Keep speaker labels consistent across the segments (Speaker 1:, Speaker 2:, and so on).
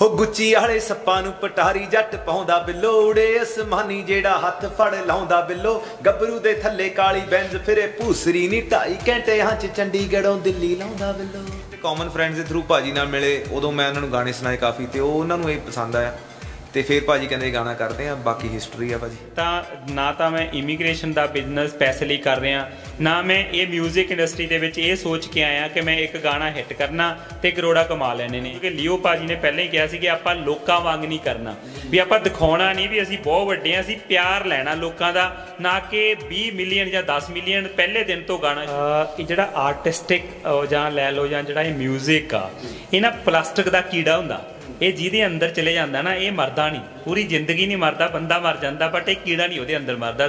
Speaker 1: ਹੋ ਗੁੱਚੀ ਵਾਲੇ ਸੱਪਾਂ ਨੂੰ ਪਟਾਰੀ ਜੱਟ ਪਾਉਂਦਾ ਬਿੱਲੋ ਉੜੇ ਅਸਮਾਨੀ ਜਿਹੜਾ ਹੱਥ ਫੜ ਲਾਉਂਦਾ ਬਿੱਲੋ ਗੱਭਰੂ ਦੇ ਥੱਲੇ ਕਾਲੀ ਬੈਂਜ਼ ਫਿਰੇ ਭੂਸਰੀ ਨੀ 2.5 ਘੰਟਿਆਂ ਚ ਚੰਡੀਗੜ੍ਹੋਂ ਦਿੱਲੀ ਲਾਉਂਦਾ ਬਿੱਲੋ। ਕਾਮਨ ਫਰੈਂਡਸ ਦੇ ਥਰੂ ਭਾਜੀ ਨਾਲ ਮਿਲੇ, ਉਦੋਂ ਮੈਂ ਉਹਨਾਂ ਨੂੰ ਗਾਣੇ ਸੁਣਾਏ ਕਾਫੀ ਤੇ ਉਹ ਉਹਨਾਂ ਨੂੰ ਇਹ ਪਸੰਦ ਆਇਆ ਤੇ ਫਿਰ ਭਾਜੀ ਕਹਿੰਦੇ ਗਾਣਾ ਕਰਦੇ ਆ, ਬਾਕੀ ਹਿਸਟਰੀ ਆ ਭਾਜੀ।
Speaker 2: ਤਾਂ ਨਾ ਤਾਂ ਮੈਂ ਇਮੀਗ੍ਰੇਸ਼ਨ ਦਾ ਬਿਜ਼ਨਸ ਪੈਸੇ ਲਈ ਕਰ ਰਿਹਾ, ਨਾ ਮੈਂ ਇਹ ਮਿਊਜ਼ਿਕ ਇੰਡਸਟਰੀ ਦੇ ਵਿੱਚ ਇਹ ਸੋਚ ਕੇ ਆਇਆ ਕਿ ਮੈਂ ਇੱਕ ਗਾਣਾ ਹਿੱਟ ਕਰਨਾ ਤੇ ਕਰੋੜਾ ਕਮਾ ਲੈਣੇ ਨੇ। ਕਿਉਂਕਿ ਲਿਓ ਭਾਜੀ ਨੇ ਪਹਿਲਾਂ ਹੀ ਕਿਹਾ ਸੀ ਕਿ ਆਪਾਂ ਲੋਕਾਂ ਵਾਂਗ ਨਹੀਂ ਕਰਨਾ, ਵੀ ਆਪਾਂ ਦਿਖਾਉਣਾ ਨਹੀਂ ਵੀ ਅਸੀਂ ਬਹੁਤ ਵੱਡੇ ਹਾਂ, ਅਸੀਂ ਪਿਆਰ ਲੈਣਾ ਲੋਕਾਂ ਦਾ, ਨਾ ਕਿ 20 ਮਿਲੀਅਨ ਜਾਂ 10 ਮਿਲੀਅਨ ਪਹਿਲੇ ਦਿਨ ਤੋਂ ਗਾਣਾ। ਇਹ ਜਿਹੜਾ ਆਰਟਿਸਟਿਕ ਜਾਂ ਲੈ ਲਓ ਜਾਂ ਜਿਹੜਾ ਇਹ ਮਿਊਜ਼ਿਕ ਆ, ਇਹ ਨਾ ਪਲਾਸਟਿਕ ਦਾ ਕੀੜਾ ਹੁੰਦਾ, ਇਹ ਜਿਹਦੇ ਅੰਦਰ ਚਲੇ ਜਾਂਦਾ ਨਾ ਇਹ ਮਰਦਾ ਨਹੀਂ, ਪੂਰੀ ਜ਼ਿੰਦਗੀ ਨਹੀਂ ਮਰਦਾ, ਬੰਦਾ ਮਰ ਜਾਂਦਾ ਬਟ ਇਹ ਕੀੜਾ ਨਹੀਂ ਉਹਦੇ ਅੰਦਰ ਮਰਦਾ।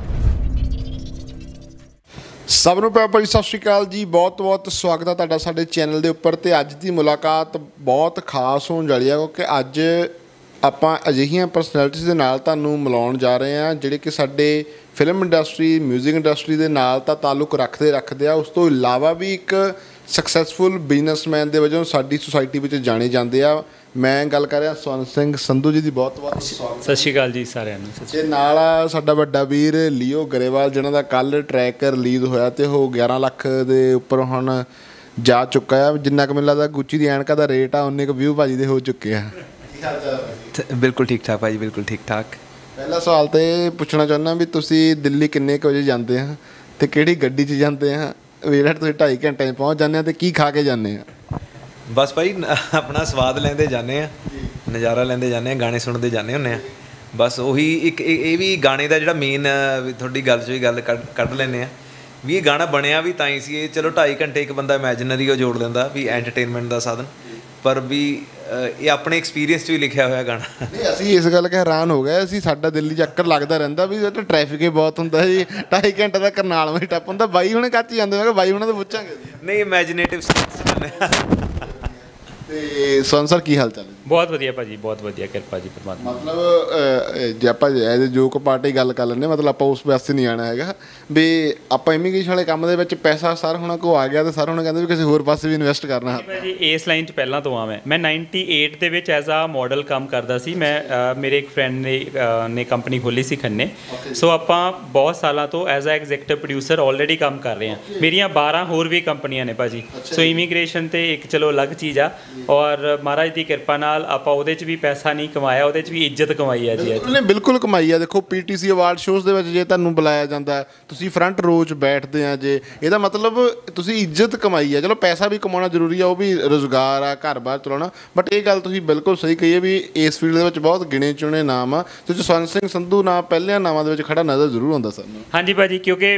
Speaker 3: ਸਭ ਨੂੰ ਪਿਆਰ ਭਰੀ ਸਤਿ ਸ਼੍ਰੀ ਅਕਾਲ ਜੀ, ਬਹੁਤ ਬਹੁਤ ਸਵਾਗਤ ਹੈ ਤੁਹਾਡਾ ਸਾਡੇ ਚੈਨਲ ਦੇ ਉੱਪਰ। ਤੇ ਅੱਜ ਦੀ ਮੁਲਾਕਾਤ ਬਹੁਤ ਖਾਸ ਹੋਣ ਵਾਲੀ ਹੈ ਕਿਉਂਕਿ ਅੱਜ ਆਪਾਂ ਅਜਿਹੀਆਂ ਪਰਸਨੈਲਿਟੀਜ਼ ਦੇ ਨਾਲ ਤੁਹਾਨੂੰ ਮਿਲਾਉਣ ਜਾ ਰਹੇ ਹਾਂ ਜਿਹੜੇ ਕਿ ਸਾਡੇ ਫਿਲਮ ਇੰਡਸਟਰੀ, ਮਿਊਜ਼ਿਕ ਇੰਡਸਟਰੀ ਦੇ ਨਾਲ ਤਾਂ ਤਾਲੁਕ ਰੱਖਦੇ ਆ, ਉਸ ਤੋਂ ਇਲਾਵਾ ਵੀ ਇੱਕ ਸਕਸੈਸਫੁਲ ਬਿਜ਼ਨਸਮੈਨ ਦੇ ਵਜੋਂ ਸਾਡੀ ਸੁਸਾਇਟੀ ਵਿੱਚ ਜਾਣੇ ਜਾਂਦੇ ਆ। ਮੈਂ ਗੱਲ ਕਰ ਰਿਹਾ ਸਵਰਨ ਸਿੰਘ ਸੰਧੂ ਜੀ ਦੀ, ਬਹੁਤ ਬਹੁਤ ਸਵਾਗਤ।
Speaker 2: ਸਤਿ ਸ਼੍ਰੀ ਅਕਾਲ ਜੀ ਸਾਰਿਆਂ ਨੂੰ।
Speaker 3: ਤੇ ਨਾਲ ਆ ਸਾਡਾ ਵੱਡਾ ਵੀਰ ਲਿਓ ਗਰੇਵਾਲ, ਜਿਹਨਾਂ ਦਾ ਕੱਲ੍ਹ ਟਰੈਕ ਰਿਲੀਜ਼ ਹੋਇਆ ਤੇ ਉਹ 11 ਲੱਖ ਦੇ ਉੱਪਰ ਹੁਣ ਜਾ ਚੁੱਕਾ ਆ। ਜਿੰਨਾ ਕੁ ਮੈਨੂੰ ਲੱਗਦਾ ਗੁੱਚੀ ਦੀ ਐਨਕਾਂ ਦਾ ਰੇਟ ਆ ਉਨੇ ਕੁ ਵਿਊ ਭਾਜੀ ਦੇ ਹੋ ਚੁੱਕੇ ਆ।
Speaker 1: ਬਿਲਕੁਲ ਠੀਕ ਠਾਕ ਭਾਜੀ, ਬਿਲਕੁਲ ਠੀਕ ਠਾਕ।
Speaker 3: ਪਹਿਲਾ ਸਵਾਲ ਤਾਂ ਇਹ ਪੁੱਛਣਾ ਚਾਹੁੰਦਾ ਵੀ ਤੁਸੀਂ ਦਿੱਲੀ ਕਿੰਨੇ ਕੁ ਵਜੇ ਜਾਂਦੇ ਆ ਤੇ ਕਿਹੜੀ ਗੱਡੀ 'ਚ ਜਾਂਦੇ ਆ? ਵੇਲੇ ਤੁਸੀਂ 2.5 ਘੰਟੇ 'ਚ ਪਹੁੰਚ ਜਾਂਦੇ ਆ ਤੇ ਕੀ ਖਾ ਕੇ ਜਾਂਦੇ ਆ?
Speaker 1: ਬਸ ਭਾਈ ਆਪਣਾ ਸਵਾਦ ਲੈਂਦੇ ਜਾਂਦੇ ਆ, ਨਜ਼ਾਰਾ ਲੈਂਦੇ ਜਾਂਦੇ ਆ, ਗਾਣੇ ਸੁਣਦੇ ਜਾਂਦੇ ਹੁੰਦੇ ਆ। ਬਸ ਉਹੀ ਇੱਕ ਇਹ ਵੀ ਗਾਣੇ ਦਾ ਜਿਹੜਾ ਮੇਨ ਤੁਹਾਡੀ ਗੱਲ 'ਚ ਵੀ ਗੱਲ ਕੱਢ ਲੈਂਦੇ ਆ ਵੀ ਇਹ ਗਾਣਾ ਬਣਿਆ ਵੀ ਤਾਂ ਹੀ ਸੀ। ਇਹ ਚਲੋ 2.5 ਘੰਟੇ ਇੱਕ ਬੰਦਾ ਇਮੈਜਨਰੀ ਉਹ ਜੋੜ ਲੈਂਦਾ ਵੀ ਐਂਟਰਟੇਨਮੈਂਟ ਦਾ ਸਾਧਨ, ਪਰ ਵੀ ਇਹ ਆਪਣੇ ਐਕਸਪੀਰੀਅੰਸ 'ਚ ਵੀ ਲਿਖਿਆ ਹੋਇਆ ਗਾਣਾ।
Speaker 3: ਨਹੀਂ, ਅਸੀਂ ਇਸ ਗੱਲ ਕਿ ਹੈਰਾਨ ਹੋ ਗਏ, ਅਸੀਂ ਸਾਡਾ ਦਿੱਲੀ ਚੱਕਰ ਲੱਗਦਾ ਰਹਿੰਦਾ ਵੀ ਉੱਥੇ ਟ੍ਰੈਫਿਕ ਹੀ ਬਹੁਤ ਹੁੰਦਾ ਜੀ, 2.5 ਘੰਟੇ ਦਾ ਕਰਨਾਲ ਵਿੱਚ ਟੱਪ ਹੁੰਦਾ। ਬਾਈ ਹੁਣੇ ਕੱਚ ਜਾਂਦੇ, ਮੈਂ ਕਿਹਾ ਬਾਈ ਹੁਣਾਂ ਤੋਂ ਪੁੱਛਾਂਗੇ।
Speaker 1: ਨਹੀਂ, ਇਮੈਜੀਨੇਟਿਵ
Speaker 3: ਤੇ ਸਵਰਨ ਸਰ ਕੀ ਹਾਲ ਚਾਲ ਹੈ?
Speaker 2: ਬਹੁਤ ਵਧੀਆ ਭਾਜੀ, ਬਹੁਤ ਵਧੀਆ, ਕਿਰਪਾ ਜੀ ਪਰਮਾਤਮਾ।
Speaker 3: ਮਤਲਬ ਜੇ ਆਪਾਂ ਐਜ਼ ਜੋਕ ਪਾਰਟੀ ਗੱਲ ਕਰ ਲੈਂਦੇ, ਮਤਲਬ ਆਪਾਂ ਉਸ ਪਾਸੇ ਨਹੀਂ ਆਉਣਾ ਹੈਗਾ ਵੀ ਆਪਾਂ ਇਮੀਗ੍ਰੇਸ਼ਨ ਵਾਲੇ ਕੰਮ ਦੇ ਵਿੱਚ ਪੈਸਾ ਸਰ ਹੁਣਾਂ ਕੋ ਆ ਗਿਆ ਤੇ ਸਰ ਹੁਣ ਕਹਿੰਦੇ ਵੀ ਕਿਸੇ ਹੋਰ ਪਾਸੇ ਵੀ ਇਨਵੈਸਟ ਕਰਨਾ।
Speaker 2: ਭਾਜੀ ਇਸ ਲਾਈਨ 'ਚ ਪਹਿਲਾਂ ਤੋਂ ਆ ਮੈਂ 98 ਦੇ ਵਿੱਚ ਐਜ਼ ਆ ਮਾਡਲ ਕੰਮ ਕਰਦਾ ਸੀ। ਮੈਂ ਮੇਰੇ ਇੱਕ ਫਰੈਂਡ ਨੇ ਕੰਪਨੀ ਖੋਲ੍ਹੀ ਸੀ ਖੰਨੇ, ਸੋ ਆਪਾਂ ਬਹੁਤ ਸਾਲਾਂ ਤੋਂ as a executive producer already ਕੰਮ ਕਰ ਰਹੇ ਹਾਂ। ਮੇਰੀਆਂ 12 ਹੋਰ ਵੀ ਕੰਪਨੀਆਂ ਨੇ ਭਾਜੀ। ਸੋ ਇਮੀਗ੍ਰੇਸ਼ਨ ਤੇ ਇੱਕ ਚਲੋ ਅਲੱਗ ਚੀਜ਼ ਆ, ਔਰ ਮਹਾਰਾਜ ਦੀ ਕਿਰਪਾ ਨਾਲ ਆਪਾਂ ਉਹਦੇ 'ਚ ਵੀ ਪੈਸਾ ਨਹੀਂ ਕਮਾਇਆ, ਉਹਦੇ 'ਚ ਵੀ ਇੱਜ਼ਤ ਕਮਾਈ ਆ ਜੀ।
Speaker 3: ਉਹਨੇ ਬਿਲਕੁਲ ਕਮਾਈ ਆ। ਦੇਖੋ PTC ਅਵਾਰਡ ਸ਼ੋਅ ਦੇ ਵਿੱਚ ਜੇ ਤੁਹਾਨੂੰ ਬੁਲਾਇਆ ਜਾਂਦਾ, ਤੁਸੀਂ ਫਰੰਟ ਰੋ 'ਚ ਬੈਠਦੇ ਆ, ਜੇ ਇਹਦਾ ਮਤਲਬ ਤੁਸੀਂ ਇੱਜ਼ਤ ਕਮਾਈ ਆ। ਚਲੋ ਪੈਸਾ ਵੀ ਕਮਾਉਣਾ ਜ਼ਰੂਰੀ ਆ, ਉਹ ਵੀ ਰੁਜ਼ਗਾਰ ਆ, ਘਰ-ਬਾਰ ਚਲਾਉਣਾ, ਬਟ ਇਹ ਗੱਲ ਤੁਸੀਂ ਬਿਲਕੁਲ ਸਹੀ ਕਹੀ ਹੈ ਵੀ ਇਸ ਫੀਲਡ ਦੇ ਵਿੱਚ ਬਹੁਤ ਗਿਣੇ ਚੁਣੇ ਨਾਮ ਆ ਤੇ ਸਵਰਨ ਸਿੰਘ ਸੰਧੂ ਨਾਮ ਪਹਿਲਿਆਂ ਨਾਮਾਂ ਦੇ ਵਿੱਚ ਖੜਾ ਨਜ਼ਰ ਜ਼ਰੂਰ ਆਉਂਦਾ ਸਾਨੂੰ। ਹਾਂਜੀ
Speaker 2: ਭਾਜੀ, ਕਿਉਂਕਿ